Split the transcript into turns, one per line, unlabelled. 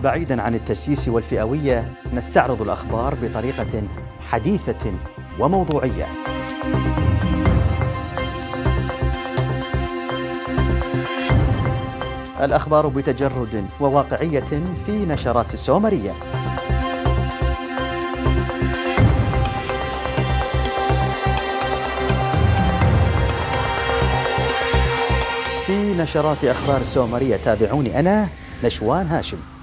بعيداً عن التسييس والفئوية، نستعرض الأخبار بطريقة حديثة وموضوعية. الأخبار بتجرد وواقعية في نشرات السومرية. في نشرات أخبار السومرية تابعوني أنا نشوان هاشم.